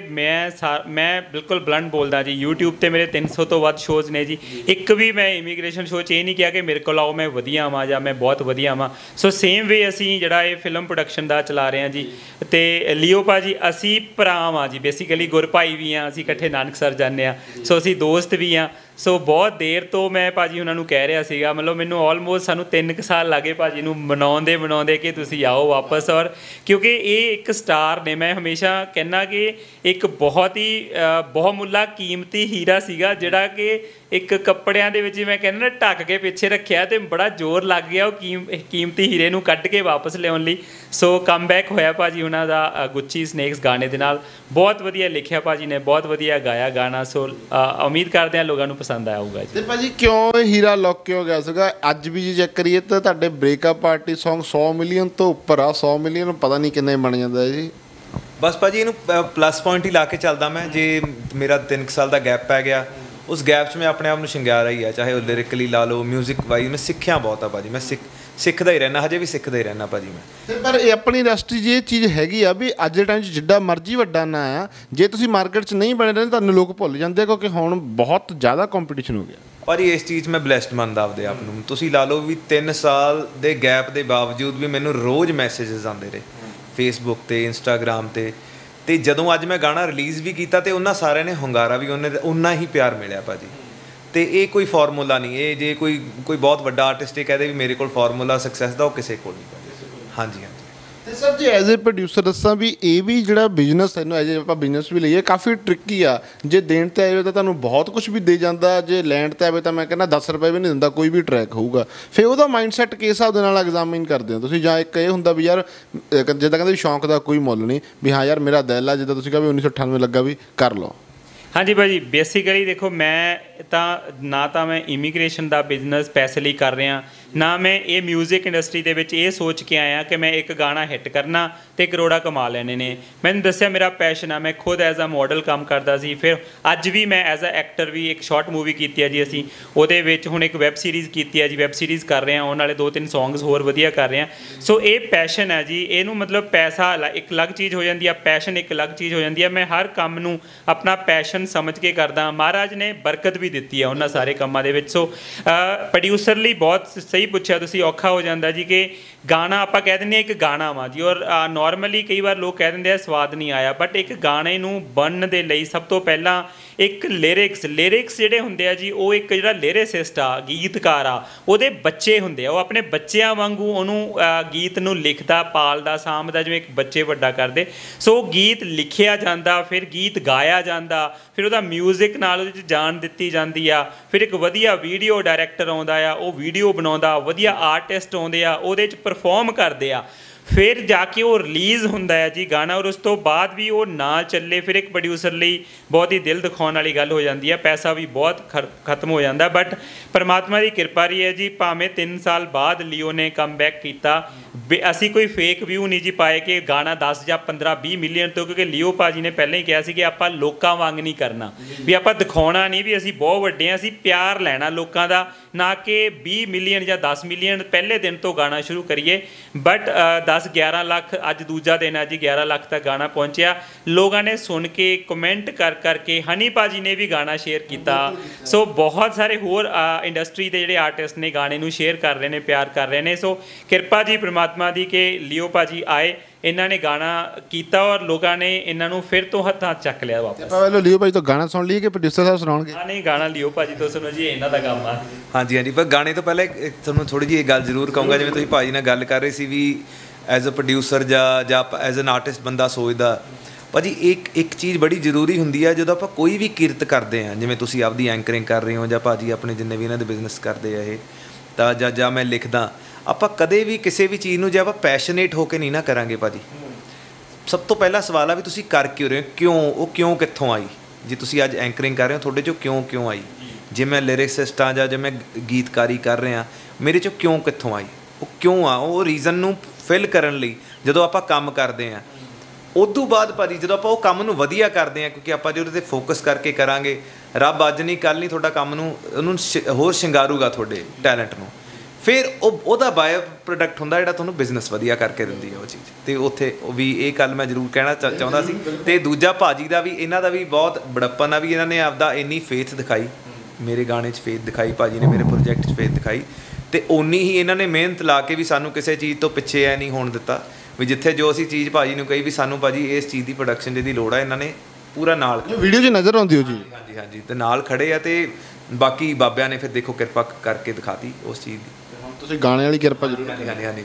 Speaker 2: ਮੈਂ ਬਿਲਕੁਲ ਬਲੰਟ ਬੋਲਦਾ ਜੀ। YouTube ਤੇ ਮੇਰੇ 300 ਤੋਂ ਵੱਧ ਸ਼ੋਅਜ਼ ਨੇ ਜੀ। ਇੱਕ ਵੀ ਮੈਂ ਇਮੀਗ੍ਰੇਸ਼ਨ ਸ਼ੋਅ 'ਚ ਇਹ ਨਹੀਂ ਕਿਹਾ ਕਿ ਮੇਰੇ ਕੋਲ ਆਓ ਮੈਂ ਵਧੀਆ ਆਵਾਂ ਜਾਂ ਮੈਂ ਬਹੁਤ ਵਧੀਆ ਆਵਾਂ। ਸੋ ਸੇਮ ਵੇ ਅਸੀਂ ਜਿਹੜਾ ਇਹ ਫਿਲਮ ਪ੍ਰੋਡਕਸ਼ਨ ਦਾ ਚਲਾ ਰਹੇ ਹਾਂ ਜੀ। ਅਤੇ ਲਿਓ ਭਾਜੀ ਅਸੀਂ ਭਰਾ ਹਾਂ ਜੀ, ਬੇਸਿਕਲੀ ਗੁਰਭਾਈ ਵੀ ਹਾਂ, ਅਸੀਂ ਇਕੱਠੇ ਨਾਨਕਸਰ ਜਾਂਦੇ ਹਾਂ, ਸੋ ਅਸੀਂ ਦੋਸਤ ਵੀ ਹਾਂ। ਸੋ ਬਹੁਤ ਦੇਰ ਤੋਂ ਮੈਂ ਭਾਜੀ ਉਹਨਾਂ ਨੂੰ ਕਹਿ ਰਿਹਾ ਸੀਗਾ, ਮਤਲਬ ਮੈਨੂੰ ਆਲਮੋਸਟ ਸਾਨੂੰ 3 ਕੁ ਸਾਲ ਲੱਗੇ ਭਾਜੀ ਨੂੰ ਮਨਾਉਂਦੇ ਕਿ ਤੁਸੀਂ ਆਓ ਵਾਪਸ। ਔਰ ਕਿਉਂਕਿ ਇਹ ਇੱਕ ਸਟਾਰ ਨੇ, ਮੈਂ ਹਮੇਸ਼ਾ ਕਹਿੰਦਾ ਕਿ ਇੱਕ ਬਹੁਤ ਹੀ ਬਹੁਮੁੱਲਾ ਕੀਮਤੀ ਹੀਰਾ ਸੀਗਾ ਜਿਹੜਾ ਕਿ ਇੱਕ ਕੱਪੜਿਆਂ ਦੇ ਵਿੱਚ ਮੈਂ ਕਹਿੰਦਾ ਨਾ ਢੱਕ ਕੇ ਪਿੱਛੇ ਰੱਖਿਆ ਅਤੇ ਬੜਾ ਜ਼ੋਰ ਲੱਗ ਗਿਆ ਉਹ ਕੀਮਤੀ ਹੀਰੇ ਨੂੰ ਕੱਢ ਕੇ ਵਾਪਸ ਲਿਆਉਣ ਲਈ। ਸੋ ਕਮਬੈਕ ਹੋਇਆ ਭਾਜੀ ਉਹਨਾਂ ਦਾ ਗੁੱਚੀ ਸਨੇਕਸ ਗਾਣੇ ਦੇ ਨਾਲ। ਬਹੁਤ ਵਧੀਆ ਲਿਖਿਆ ਭਾਜੀ ਨੇ, ਬਹੁਤ ਵਧੀਆ ਗਾਇਆ ਗਾਣਾ। ਸੋ ਉਮੀਦ ਕਰਦੇ ਹਾਂ ਲੋਕਾਂ ਨੂੰ ਪਸੰਦ ਆਇਆ ਹੋਊਗਾ ਜੀ।
Speaker 3: ਤੇ ਭਾਜੀ ਕਿਉਂ ਇਹ ਹੀਰਾ ਲੁੱਕ ਕਿਉਂ ਗਿਆ ਸੀਗਾ? ਅੱਜ ਵੀ ਜੇ ਚੈੱਕ ਕਰੀਏ ਤਾਂ ਤੁਹਾਡੇ ਬ੍ਰੇਕਅਪ ਪਾਰਟੀ ਸੌਂਗ 100 ਮਿਲੀਅਨ ਤੋਂ ਉੱਪਰ ਆ। 100 ਮਿਲੀਅਨ ਪਤਾ ਨਹੀਂ ਕਿੰਨੇ ਬਣ ਜਾਂਦਾ ਜੀ।
Speaker 1: ਬਸ ਭਾਜੀ ਇਹਨੂੰ ਪਲੱਸ ਪੁਆਇੰਟ ਹੀ ਲਾ ਕੇ ਚੱਲਦਾ ਮੈਂ। ਜੇ ਮੇਰਾ 3 ਸਾਲ ਦਾ ਗੈਪ ਪੈ ਗਿਆ, ਉਸ ਗੈਪ 'ਚ ਮੈਂ ਆਪਣੇ ਆਪ ਨੂੰ ਸ਼ਿੰਗਾਰਿਆ ਹੀ ਆ, ਚਾਹੇ ਉਹ ਲਿਰਿਕਲੀ ਲਾ ਲਓ, ਮਿਊਜ਼ਿਕ ਵਾਈਜ਼ ਮੈਂ ਸਿੱਖਿਆ ਬਹੁਤ ਆ ਭਾਜੀ। ਮੈਂ ਸਿੱਖਦਾ ਹੀ ਰਹਿਣਾ, ਹਜੇ ਵੀ ਸਿੱਖਦਾ ਹੀ ਰਹਿਣਾ ਭਾਜੀ ਮੈਂ।
Speaker 3: ਤੇ ਪਰ ਇਹ ਆਪਣੀ ਇੰਡਸਟਰੀ 'ਚ ਇਹ ਚੀਜ਼ ਹੈਗੀ ਆ ਵੀ ਅੱਜ ਦੇ ਟਾਈਮ 'ਚ ਜਿੱਡਾ ਮਰਜ਼ੀ ਵੱਡਾ ਨਾਂ ਆ, ਜੇ ਤੁਸੀਂ ਮਾਰਕੀਟ 'ਚ ਨਹੀਂ ਬਣੇ ਰਹਿੰਦੇ ਤੁਹਾਨੂੰ ਲੋਕ ਭੁੱਲ ਜਾਂਦੇ ਕਿਉਂਕਿ ਹੁਣ ਬਹੁਤ ਜ਼ਿਆਦਾ ਕੰਪੀਟੀਸ਼ਨ ਹੋ ਗਿਆ।
Speaker 1: ਭਾਜੀ ਇਸ ਚੀਜ਼ ਮੈਂ ਬਲੈਸਡ ਮੰਨਦਾ ਆਪਦੇ ਆਪ ਨੂੰ। ਤੁਸੀਂ ਲਾ ਲਓ ਵੀ 3 ਸਾਲ ਦੇ ਗੈਪ ਦੇ ਬਾਵਜੂਦ ਵੀ ਮੈਨੂੰ ਰੋਜ਼ ਮੈਸੇਜਸ ਆਉਂਦੇ ਰਹੇ ਫੇਸਬੁੱਕ 'ਤੇ, ਇੰਸਟਾਗ੍ਰਾਮ 'ਤੇ। ਅਤੇ ਜਦੋਂ ਅੱਜ ਮੈਂ ਗਾਣਾ ਰਿਲੀਜ਼ ਵੀ ਕੀਤਾ ਅਤੇ ਉਹਨਾਂ ਸਾਰਿਆਂ ਨੇ ਹੁੰਗਾਰਾ ਵੀ ਉਨਾ ਹੀ ਪਿਆਰ ਮਿਲਿਆ ਭਾਜੀ। ਅਤੇ ਇਹ ਕੋਈ ਫਾਰਮੂਲਾ ਨਹੀਂ, ਇਹ ਜੇ ਕੋਈ ਬਹੁਤ ਵੱਡਾ ਆਰਟਿਸਟ ਇਹ ਕਹਦੇ ਵੀ ਮੇਰੇ ਕੋਲ ਫਾਰਮੂਲਾ ਸਕਸੈਸ ਦਾ, ਉਹ ਕਿਸੇ ਕੋਲ ਨਹੀਂ ਭਾਜੀ। ਹਾਂਜੀ।
Speaker 3: ਤੇ ਸਰ ਜੇ ਐਜ਼ ਏ ਪ੍ਰੋਡਿਊਸਰ ਦੱਸਾਂ ਵੀ ਇਹ ਵੀ ਜਿਹੜਾ ਬਿਜ਼ਨਸ ਹੈ ਨਾ, ਐਜ਼ ਆਪਾਂ ਬਿਜ਼ਨਸ ਵੀ ਲਈਏ, ਕਾਫੀ ਟ੍ਰਿਕੀ ਆ। ਜੇ ਦੇਣ ਤੇ ਆਏ ਤਾਂ ਤੁਹਾਨੂੰ ਬਹੁਤ ਕੁਝ ਵੀ ਦੇ ਜਾਂਦਾ, ਜੇ ਲੈਣ ਤੇ ਆਵੇ ਤਾਂ ਮੈਂ ਕਹਿੰਦਾ 10 ਰੁਪਏ ਵੀ ਨਹੀਂ ਦਿੰਦਾ ਕੋਈ ਵੀ ਟਰੈਕ ਹੋਊਗਾ। ਫਿਰ ਉਹਦਾ ਮਾਈਂਡਸੈਟ ਕਿਸ ਹਿਸਾਬ ਦੇ ਨਾਲ ਐਗਜ਼ਾਮਿਨ ਕਰਦੇ ਹੋ ਤੁਸੀਂ? ਜਾਂ ਇੱਕ ਇਹ ਹੁੰਦਾ ਵੀ ਯਾਰ ਜਿੱਦਾਂ ਕਹਿੰਦੇ ਵੀ ਸ਼ੌਂਕ ਦਾ ਕੋਈ ਮੁੱਲ ਨਹੀਂ, ਵੀ ਹਾਂ ਯਾਰ ਮੇਰਾ ਦਿਲ ਆ, ਜਿੱਦਾਂ ਤੁਸੀਂ ਕਿਹਾ ਵੀ 1998 ਲੱਗਾ ਵੀ ਕਰ ਲਓ।
Speaker 2: ਹਾਂਜੀ ਭਾਜੀ, ਬੇਸਿਕਲੀ ਦੇਖੋ ਮੈਂ ਤਾਂ ਨਾ ਤਾਂ ਮੈਂ ਇਮੀਗ੍ਰੇਸ਼ਨ ਦਾ ਬਿਜ਼ਨਸ ਪੈਸੇ ਲਈ ਕਰ ਰਿਹਾ, ਨਾ ਮੈਂ ਇਹ ਮਿਊਜ਼ਿਕ ਇੰਡਸਟਰੀ ਦੇ ਵਿੱਚ ਇਹ ਸੋਚ ਕੇ ਆਇਆ ਕਿ ਮੈਂ ਇੱਕ ਗਾਣਾ ਹਿੱਟ ਕਰਨਾ ਤੇ ਕਰੋੜਾ ਕਮਾ ਲੈਣੇ ਨੇ। ਮੈਨੂੰ ਦੱਸਿਆ ਮੇਰਾ ਪੈਸ਼ਨ ਆ, ਮੈਂ ਖੁਦ ਐਜ਼ ਅ ਮਾਡਲ ਕੰਮ ਕਰਦਾ ਸੀ, ਫਿਰ ਅੱਜ ਵੀ ਮੈਂ ਐਜ਼ ਅ ਐਕਟਰ ਵੀ ਇੱਕ ਸ਼ਾਰਟ ਮੂਵੀ ਕੀਤੀ ਹੈ ਜੀ ਅਸੀਂ, ਉਹਦੇ ਵਿੱਚ ਹੁਣ ਇੱਕ ਵੈਬ ਸੀਰੀਜ਼ ਕੀਤੀ ਹੈ ਜੀ, ਵੈਬ ਸੀਰੀਜ਼ ਕਰ ਰਹੇ ਹਾਂ, ਉਹਨਾਂ ਵਾਲੇ 2-3 ਸੌਂਗਸ ਹੋਰ ਵਧੀਆ ਕਰ ਰਹੇ ਹਾਂ। ਸੋ ਇਹ ਪੈਸ਼ਨ ਹੈ ਜੀ, ਇਹਨੂੰ ਮਤਲਬ ਪੈਸਾ ਇੱਕ ਅਲੱਗ ਚੀਜ਼ ਹੋ ਜਾਂਦੀ ਆ, ਪੈਸ਼ਨ ਇੱਕ ਅਲੱਗ ਚੀਜ਼ ਹੋ ਜਾਂਦੀ ਆ। ਮੈਂ ਹਰ ਕੰਮ ਨੂੰ ਆਪਣਾ ਪੈਸ਼ਨ ਸਮਝ ਕੇ ਕਰਦਾ। ਮਹਾਰਾਜ ਨੇ ਬਰਕਤ ਵੀ ਦਿੱਤੀ ਆ ਉਹਨਾਂ ਸਾਰੇ ਕੰਮਾਂ ਦੇ ਵਿੱਚ। ਸੋ ਪ੍ਰੋਡਿਊਸਰ ਲਈ ਬਹੁਤ ਸਹੀ ਪੁੱਛਿਆ ਤੁਸੀਂ, ਔਖਾ ਹੋ ਜਾਂਦਾ ਜੀ ਕਿ ਗਾਣਾ ਆਪਾਂ ਕਹਿ ਦਿੰਦੇ ਹਾਂ ਇੱਕ ਗਾਣਾ ਵਾ ਜੀ, ਔਰ ਨੋਰਮਲੀ ਕਈ ਵਾਰ ਲੋਕ ਕਹਿ ਦਿੰਦੇ ਆ ਸਵਾਦ ਨਹੀਂ ਆਇਆ, ਬਟ ਇੱਕ ਗਾਣੇ ਨੂੰ ਬਣਨ ਦੇ ਲਈ ਸਭ ਤੋਂ ਪਹਿਲਾਂ ਇੱਕ ਲਿਰਿਕਸ ਜਿਹੜੇ ਹੁੰਦੇ ਆ ਜੀ, ਉਹ ਇੱਕ ਜਿਹੜਾ ਲਿਰਿਸਿਸਟ ਆ, ਗੀਤਕਾਰ ਆ, ਉਹਦੇ ਬੱਚੇ ਹੁੰਦੇ ਆ, ਉਹ ਆਪਣੇ ਬੱਚਿਆਂ ਵਾਂਗੂ ਉਹਨੂੰ ਗੀਤ ਨੂੰ ਲਿਖਦਾ, ਪਾਲਦਾ, ਸਾਂਭਦਾ, ਜਿਵੇਂ ਇੱਕ ਬੱਚੇ ਵੱਡਾ ਕਰਦੇ। ਸੋ ਗੀਤ ਲਿਖਿਆ ਜਾਂਦਾ, ਫਿਰ ਗੀਤ ਗਾਇਆ ਜਾਂਦਾ, ਫਿਰ ਉਹਦਾ ਮਿਊਜ਼ਿਕ ਨਾਲ ਉਹਦੇ 'ਚ ਜਾਨ ਦਿੱਤੀ ਜਾਂਦੀ ਆ, ਫਿਰ ਇੱਕ ਵਧੀਆ ਵੀਡੀਓ ਡਾਇਰੈਕਟਰ ਆਉਂਦਾ ਆ, ਉਹ ਵੀਡੀਓ ਬਣਾਉਂਦਾ, ਵਧੀਆ ਆਰਟਿਸਟ ਆਉਂਦੇ ਆ, ਉਹਦੇ 'ਚ ਪਰਫੋਰਮ ਕਰਦੇ ਆ, ਫਿਰ ਜਾ ਕੇ ਉਹ ਰਿਲੀਜ਼ ਹੁੰਦਾ ਹੈ ਜੀ ਗਾਣਾ, ਔਰ ਉਸ ਤੋਂ ਬਾਅਦ ਵੀ ਉਹ ਨਾ ਚੱਲੇ, ਫਿਰ ਇੱਕ ਪ੍ਰੋਡਿਊਸਰ ਲਈ ਬਹੁਤ ਹੀ ਦਿਲ ਦਿਖਾਉਣ ਵਾਲੀ ਗੱਲ ਹੋ ਜਾਂਦੀ ਹੈ। ਪੈਸਾ ਵੀ ਬਹੁਤ ਖਤਮ ਹੋ ਜਾਂਦਾ, ਬਟ ਪਰਮਾਤਮਾ ਦੀ ਕਿਰਪਾ ਰਹੀ ਹੈ ਜੀ, ਭਾਵੇਂ 3 ਸਾਲ ਬਾਅਦ ਲਿਓ ਨੇ ਕਮਬੈਕ ਕੀਤਾ। ਅਸੀਂ ਕੋਈ ਫੇਕ ਵਿਊ ਨਹੀਂ ਜੀ ਪਾਏ ਕਿ ਗਾਣਾ 10 ਜਾਂ 15-20 ਮਿਲੀਅਨ ਤੋਂ, ਕਿਉਂਕਿ ਲਿਓ ਭਾਜੀ ਨੇ ਪਹਿਲਾਂ ਹੀ ਕਿਹਾ ਸੀ ਕਿ ਆਪਾਂ ਲੋਕਾਂ ਵਾਂਗ ਨਹੀਂ ਕਰਨਾ, ਵੀ ਆਪਾਂ ਦਿਖਾਉਣਾ ਨਹੀਂ ਵੀ ਅਸੀਂ ਬਹੁਤ ਵੱਡੇ ਹਾਂ, ਅਸੀਂ ਪਿਆਰ ਲੈਣਾ ਲੋਕਾਂ ਦਾ, ਨਾ ਕਿ 20 ਮਿਲੀਅਨ ਜਾਂ 10 ਮਿਲੀਅਨ ਪਹਿਲੇ ਦਿਨ ਤੋਂ ਗਾਣਾ ਸ਼ੁਰੂ ਕਰੀਏ। ਬਟ 10-11 ਲੱਖ ਅੱਜ ਦੂਜਾ ਦਿਨ ਹੈ ਜੀ, 11 ਲੱਖ ਤੱਕ ਗਾਣਾ ਪਹੁੰਚਿਆ। ਲੋਕਾਂ ਨੇ ਸੁਣ ਕੇ ਕਮੈਂਟ ਕਰਕੇ ਹਨੀ ਭਾਜੀ ਨੇ ਵੀ ਗਾਣਾ ਸ਼ੇਅਰ ਕੀਤਾ। ਸੋ ਬਹੁਤ ਸਾਰੇ ਹੋਰ ਇੰਡਸਟਰੀ ਦੇ ਜਿਹੜੇ ਆਰਟਿਸਟ ਨੇ ਗਾਣੇ ਨੂੰ ਸ਼ੇਅਰ ਕਰ ਰਹੇ ਨੇ, ਪਿਆਰ ਕਰ ਰਹੇ ਨੇ। ਸੋ ਕਿਰਪਾ ਜੀ ਪਰਮਾਤਮਾ ਦੀ ਕਿ ਲਿਓ ਭਾਜੀ ਆਏ, ਇਹਨਾਂ ਨੇ ਗਾਣਾ ਕੀਤਾ ਔਰ ਲੋਕਾਂ ਨੇ ਇਹਨਾਂ ਨੂੰ ਫਿਰ ਤੋਂ ਹੱਥਾਂ ਚੱਕ ਲਿਆ ਵਾਪਸ।
Speaker 3: ਪਹਿਲਾਂ ਲਿਓ ਭਾਜੀ ਤੋਂ ਗਾਣਾ ਸੁਣ ਲਈਏ ਕਿ ਪ੍ਰੋਡਿਊਸਰ ਸਾਹਿਬ ਸੁਣਾਉਣਗੇ?
Speaker 2: ਹਾਂ ਨਹੀਂ, ਗਾਣਾ ਲਿਓ ਭਾਜੀ ਤੋਂ ਸੁਣੋ ਜੀ, ਇਹਨਾਂ ਦਾ ਕੰਮ ਆ।
Speaker 1: ਹਾਂਜੀ, ਪਰ ਗਾਣੇ ਤੋਂ ਪਹਿਲਾਂ ਤੁਹਾਨੂੰ ਥੋੜ੍ਹੀ ਜਿਹੀ ਇਹ ਗੱਲ ਜ਼ਰੂਰ ਕਹੂੰਗਾ, ਜਿਵੇਂ ਤੁਸੀਂ ਭਾਜੀ ਨਾਲ ਗੱਲ ਕਰ ਰਹੇ ਸੀ ਵੀ ਐਜ਼ ਅ ਪ੍ਰੋਡਿਊਸਰ ਜਾਂ ਐਜ਼ ਐਨ ਆਰਟਿਸਟ ਬੰਦਾ ਸੋਚਦਾ। ਭਾਜੀ ਇੱਕ ਚੀਜ਼ ਬੜੀ ਜ਼ਰੂਰੀ ਹੁੰਦੀ ਆ, ਜਦੋਂ ਆਪਾਂ ਕੋਈ ਵੀ ਕਿਰਤ ਕਰਦੇ ਹਾਂ, ਜਿਵੇਂ ਤੁਸੀਂ ਆਪਦੀ ਐਂਕਰਿੰਗ ਕਰ ਰਹੇ ਹੋ, ਜਾਂ ਭਾਜੀ ਆਪਣੇ ਜਿੰਨੇ ਵੀ ਇਹਨਾਂ ਦੇ ਬਿਜ਼ਨਸ ਕਰਦੇ ਆ ਇਹ, ਤਾਂ ਜਾਂ ਮੈਂ ਲਿਖਦਾ, ਆਪਾਂ ਕਦੇ ਵੀ ਕਿਸੇ ਵੀ ਚੀਜ਼ ਨੂੰ ਜੇ ਆਪਾਂ ਪੈਸ਼ਨੇਟ ਹੋ ਕੇ ਨਹੀਂ ਨਾ ਕਰਾਂਗੇ ਭਾਜੀ, ਸਭ ਤੋਂ ਪਹਿਲਾ ਸਵਾਲ ਆ ਵੀ ਤੁਸੀਂ ਕਰ ਕਿਉਂ ਰਹੇ ਹੋ, ਕਿਉਂ, ਉਹ ਕਿਉਂ ਕਿੱਥੋਂ ਆਈ? ਜੇ ਤੁਸੀਂ ਅੱਜ ਐਂਕਰਿੰਗ ਕਰ ਰਹੇ ਹੋ, ਤੁਹਾਡੇ 'ਚੋਂ ਕਿਉਂ ਆਈ? ਜੇ ਮੈਂ ਲਿਰਿਕਸਿਸਟ ਹਾਂ ਜਾਂ ਜੇ ਮੈਂ ਗੀਤਕਾਰੀ ਕਰ ਰਿਹਾ, ਮੇਰੇ 'ਚੋਂ ਕਿੱਥੋਂ ਆਈ? ਉਹ ਕਿਉਂ ਆ? ਉਹ ਰੀਜ਼ਨ ਨੂੰ ਫਿਲ ਕਰਨ ਲਈ ਜਦੋਂ ਆਪਾਂ ਕੰਮ ਕਰਦੇ ਹਾਂ, ਉਦੋਂ ਬਾਅਦ ਭਾਜੀ ਜਦੋਂ ਆਪਾਂ ਉਹ ਕੰਮ ਨੂੰ ਵਧੀਆ ਕਰਦੇ ਹਾਂ, ਕਿਉਂਕਿ ਆਪਾਂ ਜੇ ਉਹਦੇ 'ਤੇ ਫੋਕਸ ਕਰਕੇ ਕਰਾਂਗੇ, ਰੱਬ ਅੱਜ ਨਹੀਂ ਕੱਲ੍ਹ ਨਹੀਂ ਤੁਹਾਡਾ ਕੰਮ ਨੂੰ ਉਹਨੂੰ ਹੋਰ ਸ਼ਿੰਗਾਰੂਗਾ, ਤੁਹਾਡੇ ਟੈਲੈਂਟ ਨੂੰ। ਫਿਰ ਉਹਦਾ ਬਾਏ ਪ੍ਰੋਡਕਟ ਹੁੰਦਾ ਜਿਹੜਾ ਤੁਹਾਨੂੰ ਬਿਜ਼ਨਸ ਵਧੀਆ ਕਰਕੇ ਦਿੰਦੀ ਹੈ ਉਹ ਚੀਜ਼। ਅਤੇ ਉੱਥੇ ਵੀ ਇਹ ਗੱਲ ਮੈਂ ਜ਼ਰੂਰ ਕਹਿਣਾ ਚਾਹੁੰਦਾ ਸੀ। ਅਤੇ ਦੂਜਾ ਭਾਜੀ ਦਾ ਵੀ, ਇਹਨਾਂ ਦਾ ਵੀ ਬਹੁਤ ਬੜੱਪਨ ਆ ਵੀ ਇਹਨਾਂ ਨੇ ਆਪਦਾ ਇੰਨੀ ਫੇਥ ਦਿਖਾਈ, ਮੇਰੇ ਗਾਣੇ 'ਚ ਫੇਥ ਦਿਖਾਈ, ਭਾਜੀ ਨੇ ਮੇਰੇ ਪ੍ਰੋਜੈਕਟ 'ਚ ਫੇਥ ਦਿਖਾਈ, ਅਤੇ ਓਨੀ ਹੀ ਇਹਨਾਂ ਨੇ ਮਿਹਨਤ ਲਾ ਕੇ ਵੀ ਸਾਨੂੰ ਕਿਸੇ ਚੀਜ਼ ਤੋਂ ਪਿੱਛੇ ਐ ਨਹੀਂ ਹੋਣ ਦਿੱਤਾ, ਵੀ ਜਿੱਥੇ ਜੋ ਅਸੀਂ ਚੀਜ਼ ਭਾਜੀ ਨੂੰ ਕਹੀ ਵੀ ਸਾਨੂੰ ਭਾਜੀ ਇਸ ਚੀਜ਼ ਦੀ ਪ੍ਰੋਡਕਸ਼ਨ ਜਿਹਦੀ ਲੋੜ ਆ, ਇਹਨਾਂ ਨੇ ਪੂਰਾ ਨਾਲ
Speaker 3: ਵੀਡੀਓ 'ਚ ਨਜ਼ਰ ਆਉਂਦੀ ਹੋ ਜੀ। ਹਾਂਜੀ,
Speaker 1: ਅਤੇ ਨਾਲ ਖੜੇ ਆ, ਅਤੇ ਬਾਕੀ ਬਾਬਿਆਂ ਨੇ ਫਿਰ ਦੇਖੋ ਕਿਰਪਾ ਕਰਕੇ ਦਿਖਾਤੀ ਉਸ ਚੀਜ਼ ਦੀ।
Speaker 3: ਤੁਸੀਂ ਗਾਣੇ ਵਾਲੀ ਕਿਰਪਾ ਜ਼ਰੂਰ।
Speaker 1: ਹਾਂਜੀ